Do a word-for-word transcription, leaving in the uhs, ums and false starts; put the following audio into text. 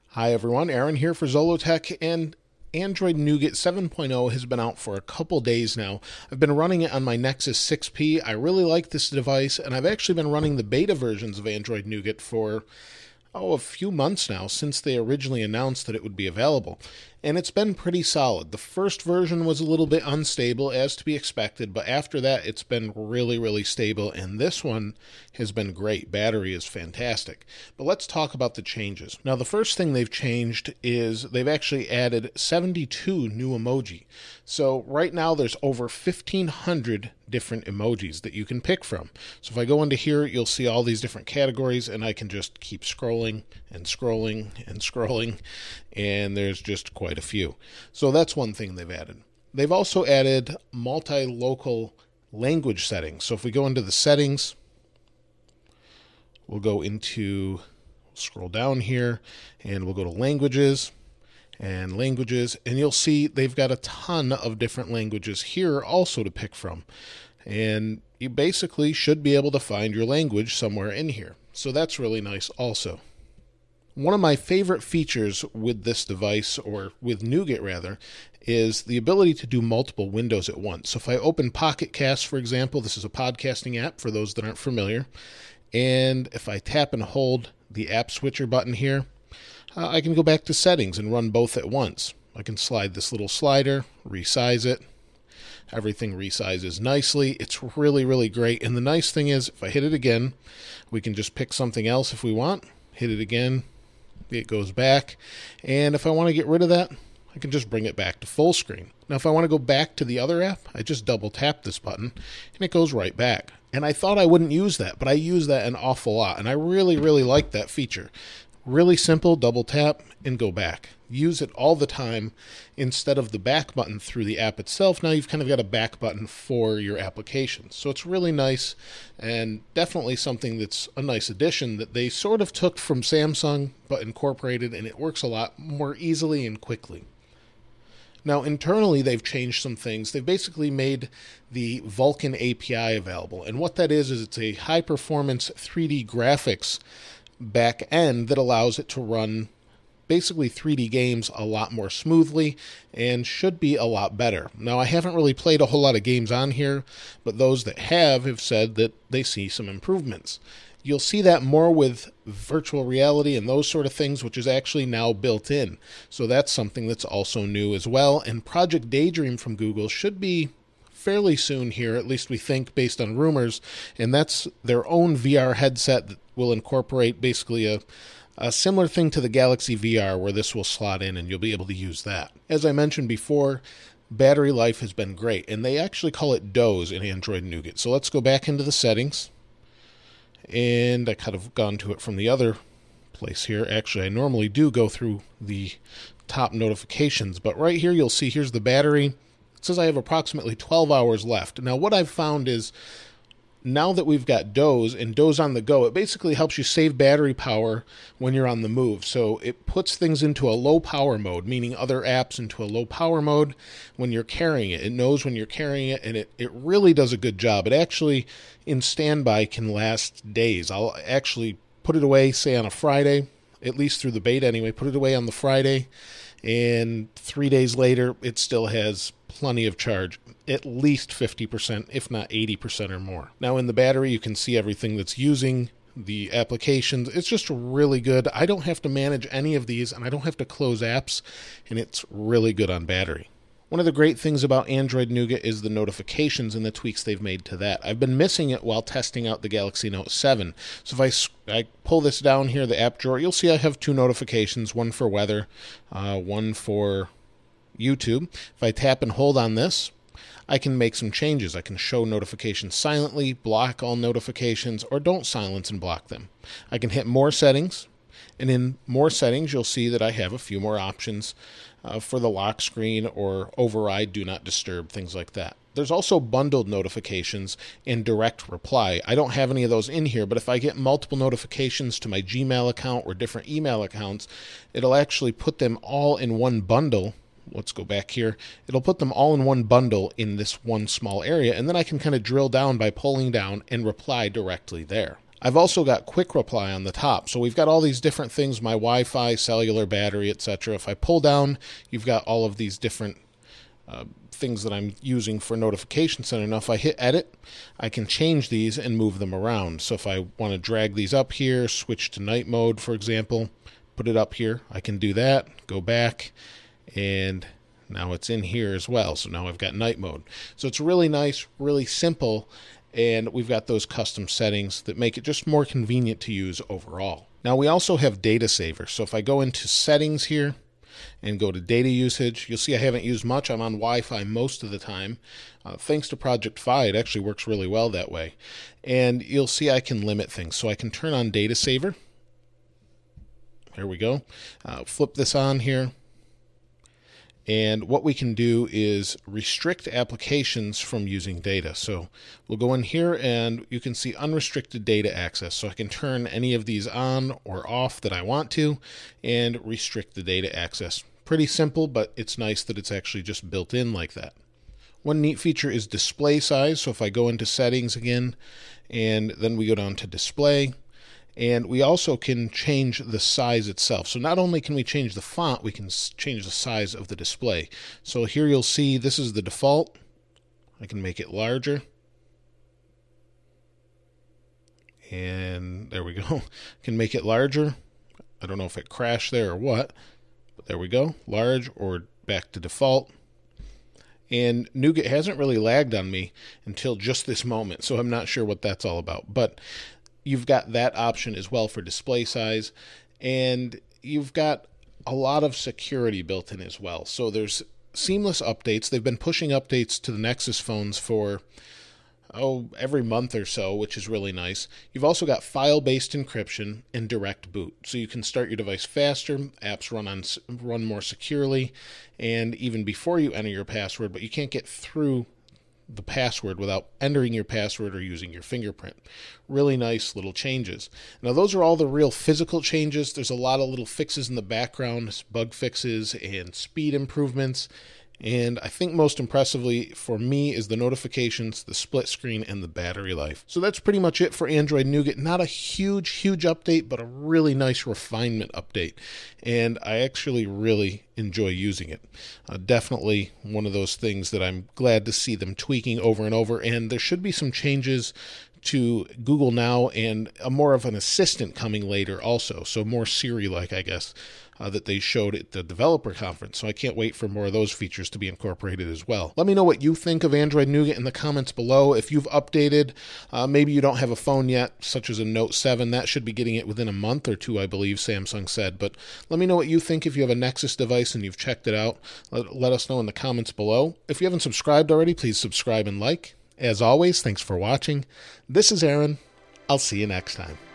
Hi everyone, Aaron here for Zollotech, and Android Nougat seven point oh has been out for a couple days now. I've been running it on my Nexus six P. I really like this device, and I've actually been running the beta versions of Android Nougat for oh, a few months now, since they originally announced that it would be available. And it's been pretty solid. The first version was a little bit unstable, as to be expected, but after that it's been really, really stable, and this one has been great. Battery is fantastic. But let's talk about the changes. Now, the first thing they've changed is they've actually added seventy-two new emoji. So right now there's over fifteen hundred different emojis that you can pick from. So if I go into here, you'll see all these different categories, and I can just keep scrolling and scrolling and scrolling, and there's just quite a few. So that's one thing they've added. They've also added multi-local language settings. So if we go into the settings, we'll go into, scroll down here, and we'll go to languages and languages, and you'll see they've got a ton of different languages here also to pick from. And you basically should be able to find your language somewhere in here. So that's really nice also. One of my favorite features with this device, or with Nougat rather, is the ability to do multiple windows at once. So if I open Pocket Cast, for example, this is a podcasting app for those that aren't familiar, and if I tap and hold the app switcher button here, uh, I can go back to settings and run both at once. I can slide this little slider, resize it. Everything resizes nicely. It's really, really great. And the nice thing is, if I hit it again, we can just pick something else if we want. Hit it again, it goes back. And if I want to get rid of that, I can just bring it back to full screen. Now, if I want to go back to the other app, I just double tap this button and it goes right back. And I thought I wouldn't use that, but I use that an awful lot. And I really, really like that feature. Really simple, double tap and go back. Use it all the time instead of the back button through the app itself. Now you've kind of got a back button for your applications. So it's really nice, and definitely something that's a nice addition that they sort of took from Samsung but incorporated, and it works a lot more easily and quickly. Now, internally, they've changed some things. They've basically made the Vulkan A P I available. And what that is, is it's a high-performance three D graphics back end that allows it to run basically three D games a lot more smoothly and should be a lot better. Now, I haven't really played a whole lot of games on here, but those that have have said that they see some improvements. You'll see that more with virtual reality and those sort of things, which is actually now built in. So that's something that's also new as well. And Project Daydream from Google should be fairly soon here, at least we think, based on rumors. And that's their own V R headset that will incorporate basically a A similar thing to the Galaxy V R, where this will slot in and you'll be able to use that. As I mentioned before, battery life has been great, and they actually call it doze in Android Nougat. So let's go back into the settings, and I kind of gone to it from the other place here. Actually, I normally do go through the top notifications, but right here you'll see here's the battery. It says I have approximately twelve hours left. Now, what I've found is, now that we've got Doze and Doze on the go, it basically helps you save battery power when you're on the move. So it puts things into a low power mode, meaning other apps into a low power mode when you're carrying it. It knows when you're carrying it, and it, it really does a good job. It actually, in standby, can last days. I'll actually put it away, say on a Friday, at least through the beta anyway, put it away on the Friday, and three days later, it still has plenty of charge, at least fifty percent, if not eighty percent or more. Now in the battery, you can see everything that's using the applications. It's just really good. I don't have to manage any of these, and I don't have to close apps, and it's really good on battery. One of the great things about Android Nougat is the notifications and the tweaks they've made to that. I've been missing it while testing out the Galaxy Note seven. So if I, I pull this down here, the app drawer, you'll see I have two notifications, one for weather, uh, one for YouTube. If I tap and hold on this, I can make some changes. I can show notifications silently, block all notifications, or don't silence and block them. I can hit more settings, and in more settings, you'll see that I have a few more options uh, for the lock screen or override, do not disturb, things like that. There's also bundled notifications and direct reply. I don't have any of those in here, but if I get multiple notifications to my Gmail account or different email accounts, it'll actually put them all in one bundle. Let's go back here. It'll put them all in one bundle in this one small area, and then I can kind of drill down by pulling down and reply directly there. I've also got quick reply on the top. So we've got all these different things, my Wi-Fi, cellular, battery, et cetera. If I pull down, you've got all of these different uh, things that I'm using for Notification Center. Now, if I hit edit, I can change these and move them around. So if I want to drag these up here, switch to night mode, for example, put it up here, I can do that, go back, and now it's in here as well. So now I've got night mode. So it's really nice, really simple, and we've got those custom settings that make it just more convenient to use overall. Now we also have data saver. So if I go into settings here and go to data usage, you'll see I haven't used much. I'm on Wi-Fi most of the time. Uh, thanks to Project Fi, it actually works really well that way. And you'll see I can limit things. So I can turn on data saver. There we go. Uh, flip this on here. And what we can do is restrict applications from using data. So we'll go in here and you can see unrestricted data access. So I can turn any of these on or off that I want to and restrict the data access. Pretty simple, but it's nice that it's actually just built in like that. One neat feature is display size. So if I go into settings again and then we go down to display, and we also can change the size itself. So not only can we change the font, we can change the size of the display. So here you'll see this is the default. I can make it larger. And there we go. I can make it larger. I don't know if it crashed there or what, but there we go. Large or back to default. And Nougat hasn't really lagged on me until just this moment, so I'm not sure what that's all about. But you've got that option as well for display size, and you've got a lot of security built in as well. So there's seamless updates. They've been pushing updates to the Nexus phones for oh every month or so, which is really nice. You've also got file-based encryption and direct boot, so you can start your device faster, apps run on run more securely, and even before you enter your password, but you can't get through the password without entering your password or using your fingerprint. Really nice little changes. Now those are all the real physical changes. There's a lot of little fixes in the background, bug fixes and speed improvements. And I think most impressively for me is the notifications, the split screen, and the battery life. So that's pretty much it for Android Nougat. Not a huge, huge update, but a really nice refinement update. And I actually really enjoy using it. Uh, definitely one of those things that I'm glad to see them tweaking over and over. And there should be some changes to Google Now and a more of an assistant coming later also. So more Siri-like, I guess, uh, that they showed at the developer conference. So I can't wait for more of those features to be incorporated as well. Let me know what you think of Android Nougat in the comments below. If you've updated, uh, maybe you don't have a phone yet, such as a Note seven. That should be getting it within a month or two, I believe Samsung said. But let me know what you think if you have a Nexus device and you've checked it out. Let, let us know in the comments below. If you haven't subscribed already, please subscribe and like. As always, thanks for watching. This is Aaron. I'll see you next time.